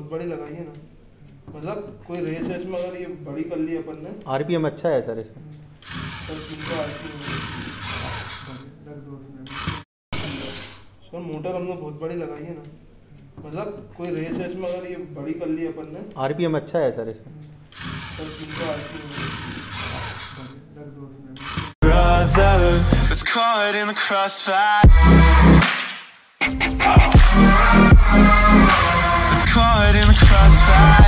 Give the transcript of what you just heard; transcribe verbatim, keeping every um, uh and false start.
बहुत बड़ी लगाई है ना, मतलब कोई रेस वेस में अगर ये बड़ी कर ली अपन ने। आरपीएम अच्छा है सर इसका। सर मोटर हमने बहुत बड़ी लगाई है ना, मतलब कोई रेस वेस में अगर ये बड़ी कर ली अपन ने। आरपीएम अच्छा है सर इसका। Brother, it's caught in the crossfire. It's caught in the crossfire.